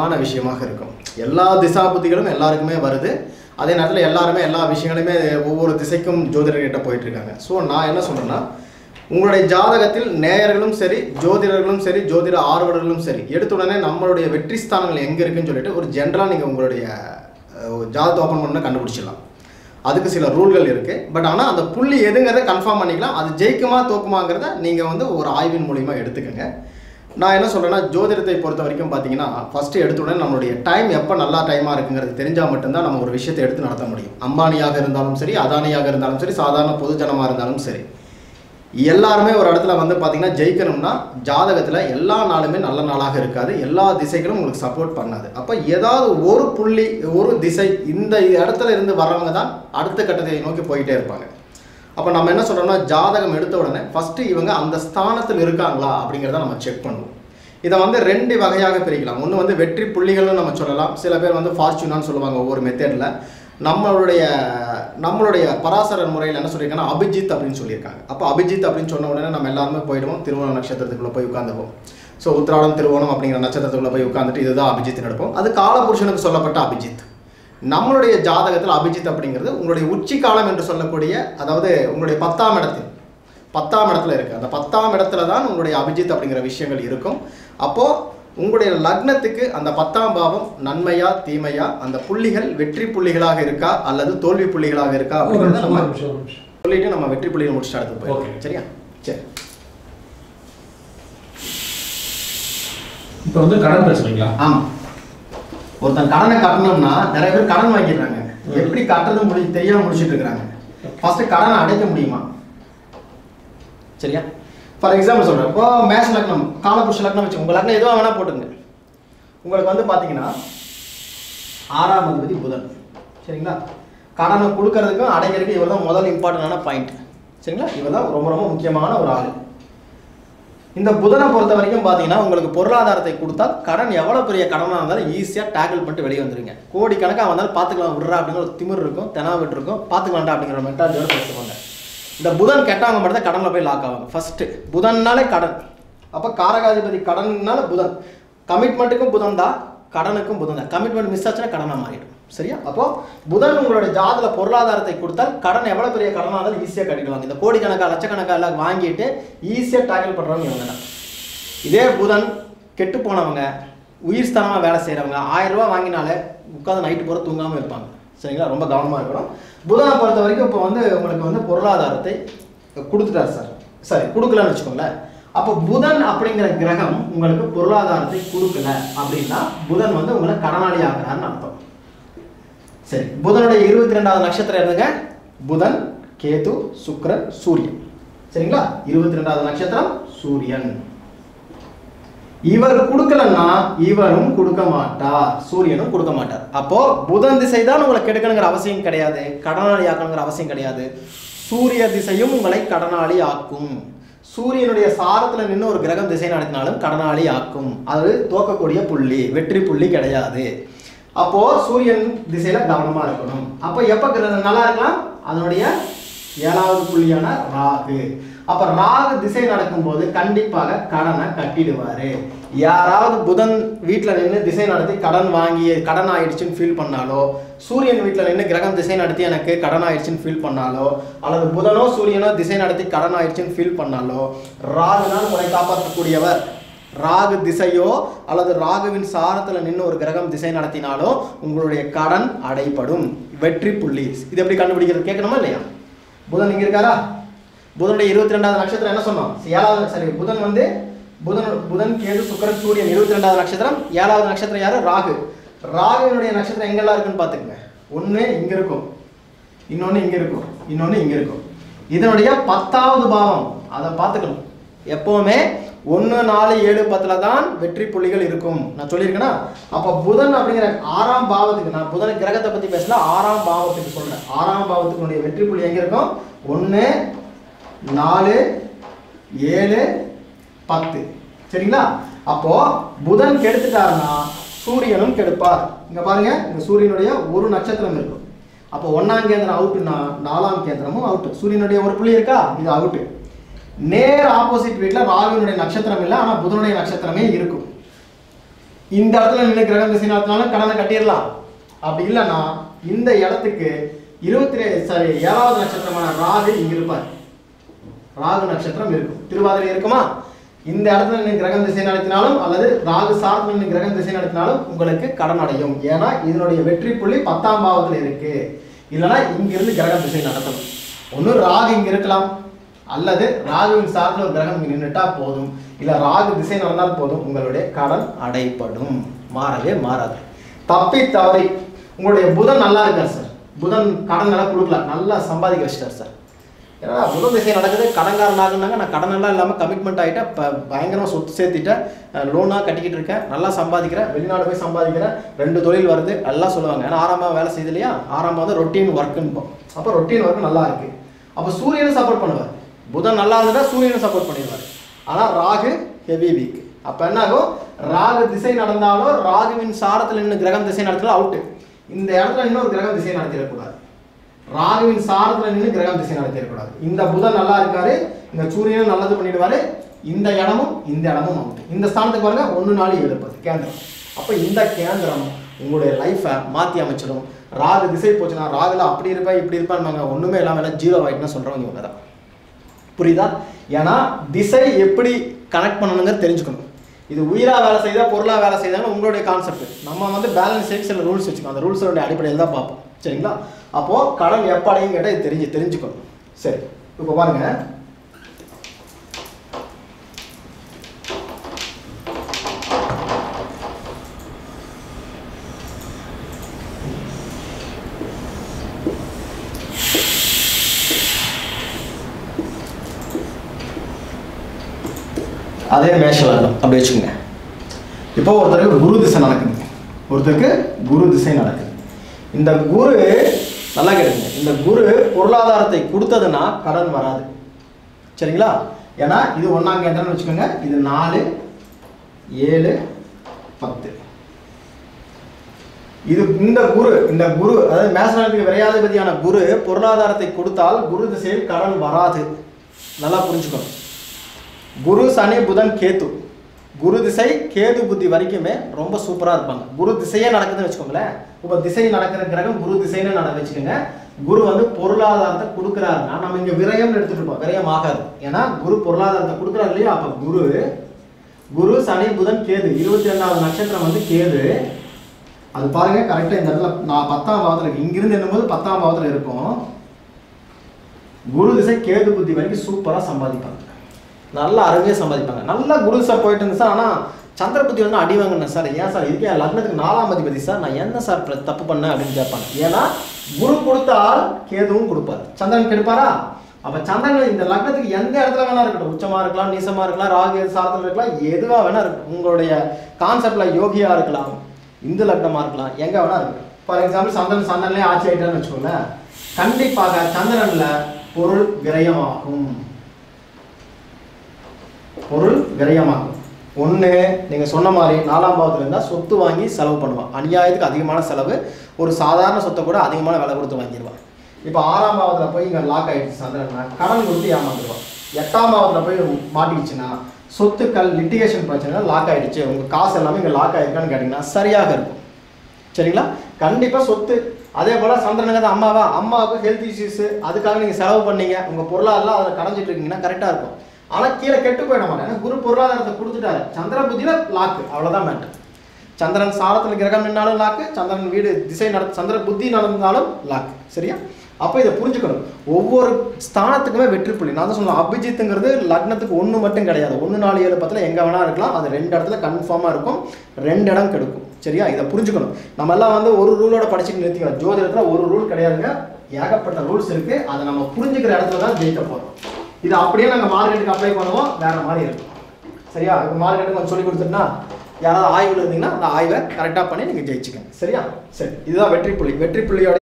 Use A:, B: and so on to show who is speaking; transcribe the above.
A: முக்கியமான விஷயமாக இருக்கும். எல்லா திசாபுத்திகளும் எல்லாருக்குமே வருது. அதே நேரத்தில் எல்லாருமே எல்லா விஷயங்களுமே ஒவ்வொரு திசைக்கும் ஜோதிடர்கிட்ட போயிட்டு இருக்காங்க. ஸோ நான் என்ன சொல்கிறேன்னா, உங்களுடைய ஜாதகத்தில் நேயர்களும் சரி, ஜோதிடர்களும் சரி, ஜோதிட ஆர்வலர்களும் சரி, எடுத்த உடனே நம்மளுடைய வெற்றி ஸ்தானங்கள் எங்கே இருக்குன்னு சொல்லிட்டு ஒரு ஜென்ரலாக நீங்கள் உங்களுடைய ஜாதகத்தை ஓப்பன் பண்ண கண்டுபிடிச்சிடலாம். அதுக்கு சில ரூல்கள் இருக்குது. பட் ஆனால் அந்த புள்ளி எதுங்கிறத கன்ஃபார்ம் பண்ணிக்கலாம். அது ஜெயிக்குமா தோக்குமாங்கிறத நீங்கள் வந்து ஒரு ஆய்வின் மூலிமா எடுத்துக்கோங்க. நான் என்ன சொல்கிறேன்னா, ஜோதிடத்தை பொறுத்த வரைக்கும் பார்த்தீங்கன்னா, ஃபஸ்ட்டு எடுத்த உடனே நம்மளுடைய டைம் எப்போ நல்லா டைமாக இருக்குங்கிறது தெரிஞ்சால் மட்டும்தான் நம்ம ஒரு விஷயத்தை எடுத்து நடத்த முடியும். அம்பானியாக இருந்தாலும் சரி, அதானியாக இருந்தாலும் சரி, சாதாரண பொதுஜனமாக இருந்தாலும் சரி, எல்லாருமே ஒரு இடத்துல வந்து பார்த்தீங்கன்னா ஜெயிக்கணும்னா ஜாதகத்தில் எல்லா நாளுமே நல்ல நாளாக இருக்காது. எல்லா திசைகளும் உங்களுக்கு சப்போர்ட் பண்ணாது. அப்போ ஏதாவது ஒரு புள்ளி, ஒரு திசை, இந்த இடத்துல இருந்து வர்றவங்க தான் அடுத்த கட்டத்தை நோக்கி போயிட்டே இருப்பாங்க. அப்போ நம்ம என்ன சொல்கிறோம்னா, ஜாதகம் எடுத்த உடனே ஃபஸ்ட்டு இவங்க அந்த ஸ்தானத்தில் இருக்காங்களா அப்படிங்கிறத நம்ம செக் பண்ணுவோம். இதை வந்து 2 வகையாக பிரிக்கலாம். ஒன்று வந்து வெற்றி புள்ளிகள்னு நம்ம சொல்லலாம். சில பேர் வந்து ஃபார்ச்சூனான்னு சொல்லுவாங்க ஒவ்வொரு மெத்தடில். நம்மளுடைய பராசரர் முறையில் என்ன சொல்லியிருக்காங்கன்னா அபிஜித் அப்படின்னு சொல்லியிருக்காங்க. அப்போ அபிஜித் அப்படின்னு சொன்ன உடனே நம்ம எல்லாருமே போயிடுவோம், திருவோணம் நட்சத்திரத்துக்குள்ளே போய் உட்காந்துப்போம். ஸோ உத்திராடம் திருவோணம் அப்படிங்கிற நட்சத்திரத்துக்குள்ளே போய் உட்காந்துட்டு இதுதான் அபிஜித் நடப்போம். அது காலபுருஷனுக்கு சொல்லப்பட்ட அபிஜித். நம்மளுடைய ஜாதகத்தில் அபிஜித் அப்படிங்கிறது உங்களுடைய உச்சி காலம் என்று சொல்லக்கூடிய, அதாவது உங்களுடைய 10ஆம் இடத்துல இருக்குது. அந்த 10ஆம் இடத்துல தான் உங்களுடைய அபிஜித் அப்படிங்கிற விஷயங்கள் இருக்கும். அப்போது உங்களுடைய லக்னத்துக்கு அந்த 10ஆம் பாவம் நன்மையா தீமையா, அந்த புள்ளிகள் வெற்றி புள்ளிகளாக இருக்கா அல்லது தோல்வி புள்ளிகளாக இருக்கா அப்படிங்கிறத நம்ம சொல்லிட்டு நம்ம வெற்றி புள்ளிகள் முடிச்சுட்டு அடுத்து போயிடும். சரியா? சரி.
B: இப்போ வந்து கடன் பிரச்சனைங்களா?
A: ஆமாம். ஒருத்தன் கடனை கட்டணும்னா நிறைய பேர் கடன் வாங்கிடுறாங்க. எப்படி கட்டுறது தெரியாமல் முடிச்சுட்டு இருக்கிறாங்க. ஃபர்ஸ்ட் கடனை அடைக்க முடியுமா? சரியா? ஃபார் எக்ஸாம்பிள் சொல்கிறேன். இப்போ மேஷ லக்னம், காலபுருஷ லக்னம் வச்சு உங்கள் லக்னம் எதுவாக வேணால் போட்டுங்க. உங்களுக்கு வந்து பார்த்தீங்கன்னா 6ஆம் அதிபதி புதன். சரிங்களா? கடனை கொடுக்கறதுக்கும் அடைக்கிறதுக்கும் இவர் தான் முதல் இம்பார்ட்டண்டான பாயிண்ட். சரிங்களா? இவர் தான் ரொம்ப ரொம்ப முக்கியமான ஒரு ஆள். இந்த புதனை பொறுத்த வரைக்கும் பார்த்தீங்கன்னா உங்களுக்கு பொருளாதாரத்தை கொடுத்தா கடன் எவ்வளோ பெரிய கடனாக இருந்தாலும் ஈஸியாக டேக்கிள் பண்ணிட்டு வெளியே வந்துடுங்க. கோடி கணக்காக வந்தாலும் பார்த்துக்கலாம் விட்றா அப்படிங்கிற ஒரு திமிர் இருக்கும், தெனாவிட்டு இருக்கும், பார்த்துக்கலாம்டா அப்படிங்கிற மென்டாலிட்டியோட பேசுவாங்க. இந்த புதன் கெட்டவங்க மட்டும் தான் கடனில் போய் லாக் ஆவாங்க. ஃபஸ்ட்டு புதன்னாலே கடன். அப்போ காரகாதிபதி கடன்னால புதன். கமிட்மெண்ட்டுக்கும் புதன் தான், கடனுக்கும் புதன் தான். கமிட்மெண்ட் மிஸ் ஆச்சுன்னா கடனாக மாறிடும். சரியா? அப்போ புதன் உங்களுடைய ஜாதகத்தில் பொருளாதாரத்தை கொடுத்தால் கடன் எவ்வளோ பெரிய கடனாக இருந்தாலும் ஈஸியாக கட்டிடுவாங்க. இந்த கோடிக்கணக்காக லட்சக்கணக்காக எல்லாம் வாங்கிட்டு ஈஸியாக டேக்கிள் பண்ணுறவங்க இவங்க தான். இதே புதன் கெட்டு போனவங்க, உயிர் ஸ்தானமாக வேலை செய்கிறவங்க 1000 ரூபா வாங்கினாலே உட்காந்து நைட்டு பூரா தூங்காமல் இருப்பாங்க. சரிங்களா? ரொம்ப கவனமாக இருக்கணும். புதனை பொறுத்த வரைக்கும் இப்போ வந்து உங்களுக்கு வந்து பொருளாதாரத்தை கொடுத்துட்டார் சார், சரி கொடுக்கலன்னு வச்சுக்கோங்களேன். அப்போ புதன் அப்படிங்கிற கிரகம் உங்களுக்கு பொருளாதாரத்தை கொடுக்கல அப்படின்னா புதன் வந்து உங்களை கடனாளி ஆகிறான்னு அர்த்தம். சரி, புதனுடைய 22வது நட்சத்திரம் என்னங்க? புதன், கேது, சுக்கிரன், சூரியன். சரிங்களா? 22வது நட்சத்திரம் சூரியன். இவர் கொடுக்கலன்னா இவரும் கொடுக்க மாட்டார், சூரியனும் கொடுக்க மாட்டார். அப்போ புதன் திசை தான் உங்களை கெடுக்கணுங்கிற அவசியம் கிடையாது, கடனாளி ஆக்கணுங்கிற அவசியம் கிடையாது. சூரிய திசையும் உங்களை கடனாளி ஆக்கும். சூரியனுடைய சாரத்தில் நின்று ஒரு கிரகம் திசை நடத்தினாலும் கடனாளி ஆக்கும். அது தோக்கக்கூடிய புள்ளி, வெற்றி புள்ளி கிடையாது. அப்போ சூரியன் திசையில கவனமா இருக்கணும். அப்போ எப்ப நல்லா இருக்கலாம்? அதனுடைய 7வது புள்ளியான ராகு. அப்ப ராகு திசை நடக்கும்போது கண்டிப்பாக கடனை கட்டிடுவாரு. யாராவது புதன் வீட்டில் நின்று திசை நடத்தி கடன் வாங்கி கடன் ஆயிடுச்சுன்னு ஃபீல் பண்ணாலோ, சூரியன் வீட்டில் நின்று கிரகம் திசை நடத்தி எனக்கு கடன் ஆயிடுச்சுன்னு ஃபீல் பண்ணாலோ, அல்லது புதனோ சூரியனோ திசை நடத்தி கடன் ஆயிடுச்சுன்னு ஃபீல் பண்ணாலோ, ராகுனால் உங்களை காப்பாற்றக்கூடியவர். ராகு திசையோ அல்லது ராகுவின் சாரத்தில் நின்று ஒரு கிரகம் திசை நடத்தினாலோ உங்களுடைய கடன் அடைப்படும். வெற்றி புள்ளி இது எப்படி கண்டுபிடிக்கிறது கேட்கணுமா இல்லையா? புதன் இங்கே இருக்காரா? புதனுடைய 22வது நட்சத்திரம் என்ன சொன்னோம்? 7வது. சரி, புதன் வந்து புதன் கேது சுக்கிரன் சூரியன் 22வது நட்சத்திரம். 7வது நட்சத்திரம் யாரு? ராகு. ராகுவினுடைய நட்சத்திரம் எங்கெல்லாம் இருக்குன்னு பார்த்துக்கங்க. ஒன்று இங்கே இருக்கும், இன்னொன்று இங்கே இருக்கும், இன்னொன்று இங்கே இருக்கும். இதனுடைய 10வது பாவம் அதை பார்த்துக்கணும். எப்போவுமே 1, 4, 7, 10 தான் வெற்றி புள்ளிகள் இருக்கும். நான் சொல்லியிருக்கேன்னா, அப்போ புதன் அப்படிங்கிற 6ஆம் பாவத்துக்கு, நான் புதன் கிரகத்தை பற்றி பேசல, 6ஆம் பாவத்துக்கு சொல்கிறேன். 6ஆம் பாவத்துக்கு வெற்றி புள்ளி எங்கே இருக்கும்? 1, 4, 7, 10. சரிங்களா? அப்போ புதன் கெடுத்துட்டாருன்னா சூரியனும் கெடுப்பார். இங்க பாருங்க, இந்த சூரியனுடைய ஒரு நட்சத்திரம் இருக்கும். அப்போ 1ஆம் கேந்திரம் அவுட்டுன்னா 4ஆம் கேந்திரமும் அவுட். சூரியனுடைய ஒரு புள்ளி இருக்கா, இது அவுட்டு. நேர் ஆப்போசிட் வீட்டில் ராகுவினுடைய நட்சத்திரம் இல்லை, ஆனால் புதனுடைய நட்சத்திரமே இருக்கும். இந்த இடத்துல நின்று கிரகம் திசை நடத்தினாலும் கடனை கட்டிடலாம். அப்படி இல்லைன்னா இந்த இடத்துக்கு 7வது நட்சத்திரமான ராகு இங்க இருப்பார். ராகு நட்சத்திரம் இருக்கும், திருவாதிரை இருக்குமா? இந்த இடத்துல நின்று கிரகம் திசை நடத்தினாலும் அல்லது ராகு சார்ந்து நின்று கிரகம் திசை நடத்தினாலும் உங்களுக்கு கடன் அடையும். ஏன்னா இதனுடைய வெற்றி புள்ளி 10ஆம் பாவத்தில் இருக்கு. இல்லைன்னா இங்கிருந்து கிரகம் திசை நடத்தணும். ஒன்று ராகு இங்க இருக்கலாம், அல்லது ராகுவின் சார்ந்த ஒரு கிரகம் இங்க நின்றுட்டா போதும், இல்ல ராகு திசை நடந்தால் போதும், உங்களுடைய கடன் அடைப்படும், மாறவே மாறாது. தப்பி தவறி உங்களுடைய புதன் நல்லா இருக்கார் சார், புதன் கடன் நல்லா கொடுக்கலாம், நல்லா சம்பாதிக்க வச்சிட்டார் சார். ஏன்னா புதன் திசை நடக்குது, கடன்காரன் ஆகுனாங்க, நான் கடன் எல்லாம் இல்லாமல் கமிட்மெண்ட் ஆகிட்டேன், இப்போ பயங்கரமாக சொத்து சேர்த்துட்டேன், லோனாக கட்டிக்கிட்டு இருக்கேன், நல்லா சம்பாதிக்கிறேன், வெளிநாடு போய் சம்பாதிக்கிறேன், 2 தொழில் வருது எல்லாம் சொல்லுவாங்க. ஏன்னா 6ஆம் பாவம் வேலை செய்யுது இல்லையா, 6ஆம் பாவம் ரொட்டீன் ஒர்க்குன்னு. அப்போ ரொட்டீன் ஒர்க் நல்லா இருக்கு. அப்போ சூரியனும் சப்போர்ட் பண்ணுவார், புதன் நல்லா இருந்துட்டா சூரியனும் சப்போர்ட் பண்ணிடுவார். ஆனால் ராகு ஹெவி வீக். அப்போ என்ன ஆகும், ராகு திசை நடந்தாலும் ராகுவின் சாரத்தில் நின்று கிரகம் திசை நடத்தலாம் அவுட்டு. இந்த இடத்துல இன்னொரு கிரகம் திசை நடத்திடக்கூடாது, ராகுவின் சாரத்தில் நின்று கிரகம் திசை நடத்திடக்கூடாது. இந்த புதன் நல்லா இருக்காரு, இந்த சூரியனும் நல்லது பண்ணிடுவாரு, இந்த இடமும் அவுட்டு. இந்த ஸ்தானத்துக்கு பாருங்க 1 4 7 10 கேந்திரம். அப்போ இந்த கேந்திரம் உங்களுடைய லைஃப்பை மாற்றி அமைச்சிடும். ராகு திசை போச்சுன்னா ராகுல அப்படி இருப்பேன் இப்படி இருப்பான்னு ஒன்றுமே இல்லாமல் 0 ஆகிட்டுன்னு சொல்கிறவங்க இவங்க தான். புரியுதா? ஏன்னா திசை எப்படி கனெக்ட் பண்ணணுங்க தெரிஞ்சுக்கணும். இது உயிரா வேலை செய்தா பொருளா வேலை செய்தாலும் உங்களுடைய கான்செப்ட். நம்ம பேலன்ஸ் ஷீட் சில ரூல்ஸ் வச்சுக்கோம், அந்த ரூல்ஸோட அடிப்படையில் தான் பார்ப்போம். சரிங்களா? அப்போ கடன் எப்ப அடையும் கேட்டால் இது தெரிஞ்சுக்கணும். சரி, இப்போ பாருங்க, அதே மேஷ லக்னம் அப்படி வச்சுக்கோங்க. இப்போ ஒருத்தருக்கு குரு திசை நடக்குது, ஒருத்தருக்கு குரு திசை நடக்குது. இந்த குரு நல்லா கேட்டுங்க, இந்த குரு பொருளாதாரத்தை கொடுத்ததுன்னா கடன் வராது. சரிங்களா? ஏன்னா இது 1ஆம் கேந்திரம்னு வச்சுக்கோங்க, இது 4 7 10. இது இந்த குரு அதாவது மேசலத்துக்கு விரையாதிபதியான குரு பொருளாதாரத்தை கொடுத்தால் குரு திசையில் கடன் வராது. நல்லா புரிஞ்சுக்கணும். குரு சனி புதன் கேது, குரு திசை கேது புத்தி வரைக்குமே ரொம்ப சூப்பராக இருப்பாங்க. குரு திசையே நடக்குதுன்னு வச்சுக்கோங்களேன். இப்போ திசை நடக்கிற கிரகம் குரு திசைன்னு வச்சுக்கோங்க. குரு பொருளாதாரத்தை கொடுக்குறாருன்னா நம்ம இங்கே விரயம்னு எடுத்துட்டு இருப்போம், விரயம் ஆகாது. ஏன்னா குரு பொருளாதாரத்தை கொடுக்குறாரு இல்லையா. அப்போ குரு சனி புதன் கேது 22வது நட்சத்திரம் கேது. அது பாருங்க கரெக்டாக இந்த இடத்துல நான் 10ஆம் பாவத்தில் இருக்கு, இங்கிருந்து என்னும்போது 10ஆம் பாவத்தில் இருக்கும். குரு திசை கேது புத்தி வரைக்கும் சூப்பராக சம்பாதிப்பாங்க, நல்லா அருமையாக சம்பாதிப்பாங்க. நல்லா குரு சார் போயிட்டு இருந்து சார். ஆனால் சந்திர புத்தி அடி வாங்கினேன் சார், ஏன் சார் இதுக்கு என் லக்னத்துக்கு 4ஆம் அதிபதி சார், நான் என்ன சார் தப்பு பண்ணேன் அப்படின்னு கேட்பாங்க. ஏன்னா குரு கொடுத்தால் கேதுவும் கொடுப்பார், சந்திரன் கெடுப்பாரா. அப்போ சந்திரன் இந்த லக்னத்துக்கு எந்த இடத்துல வேணா இருக்கட்டும், உச்சமாக இருக்கலாம், நீசமாக இருக்கலாம், ராகு சாரத்தில் இருக்கலாம், எதுவாக வேணா இருக்கும். உங்களுடைய கான்செப்டில் யோகியாக இருக்கலாம், இந்து லக்னமாக இருக்கலாம், எங்கே வேணா இருக்கும். ஃபார் எக்ஸாம்பிள் சந்திரன்லேயே ஆட்சி ஆகிட்டான்னு வச்சுக்கோங்களேன், கண்டிப்பாக சந்திரனில் பொருள் விரயமாகும். பொருள் விரயமாகும். ஒன்று நீங்கள் சொன்ன மாதிரி 4ஆம் பாவத்தில் இருந்தால் சொத்து வாங்கி செலவு பண்ணுவான், அநியாயத்துக்கு அதிகமான செலவு, ஒரு சாதாரண சொத்தை கூட அதிகமான விலை கொடுத்து வாங்கிடுவான். இப்போ 6ஆம் பாவத்தில் போய் இங்கே லாக் ஆகிடுச்சு சந்திரன், கடன் கொடுத்து ஏமாந்துடுவான். 8ஆம் பாவத்தில் போய் மாட்டிடுச்சுன்னா சொத்துக்கள் லிட்டிகேஷன் பிரச்சனை லாக் ஆகிடுச்சு, உங்கள் காசு எல்லாமே இங்கே லாக் ஆகிருக்கான்னு கேட்டிங்கன்னா சரியாக இருக்கும். சரிங்களா? கண்டிப்பாக சொத்து. அதே போல் சந்திரனுக்கு அம்மாவுக்கு ஹெல்த் இஷ்யூஸு, அதுக்காக நீங்கள் செலவு பண்ணீங்க, உங்கள் பொருளாதாரம் அதில் கடைஞ்சிட்டு இருக்கீங்கன்னா கரெக்டாக இருக்கும். ஆனால் கீழே கெட்டு போயிட மாட்டேன், ஏன்னா குரு பொருளாதாரத்தை கொடுத்துட்டாரு. சந்திர புத்தியில் லாக்கு, அவ்வளோதான் மேட்டர். சந்திரன் சாரத்தில் கிரகம் நின்னாலும் லாக்கு, சந்திரன் வீடு திசை சந்திர புத்தி நடந்தாலும் லாக்கு. சரியா? அப்போ இதை புரிஞ்சுக்கணும். ஒவ்வொரு ஸ்தானத்துக்குமே வெற்றி புள்ளி. நான் தான் சொன்னேன், அபிஜித்துங்கிறது லக்னத்துக்கு 1 மட்டும் கிடையாது, 1 4 7 10 எங்கே வேணா இருக்கலாம். அது 2 இடத்துல கன்ஃபார்மாக இருக்கும், 2 இடம் கெடுக்கும். சரியா? இதை புரிஞ்சுக்கணும். நம்ம எல்லாம் ஒரு ரூலோட படிச்சுட்டு நிறுத்திக்கலாம். ஜோதிடத்தில் ஒரு ரூல் கிடையாதுங்க, ஏகப்பட்ட ரூல்ஸ் இருக்குது. அதை நம்ம புரிஞ்சுக்கிற இடத்துல தான் ஜெயிக்க போகிறோம். இது அப்படியே நாங்கள் மார்க்கெட்டுக்கு அப்ளை பண்ணுவோம், வேற மாதிரி இருக்கும். சரியா? இப்போ மார்க்கெட்டுக்கு கொஞ்சம் சொல்லி கொடுத்துட்டுனா யாராவது ஆய்வில் இருந்தீங்கன்னா அந்த ஆய்வை கரெக்டாக பண்ணி நீங்கள் ஜெயிச்சுக்கங்க. சரியா? சரி, இதுதான் வெற்றி புள்ளி. வெற்றி புள்ளியோட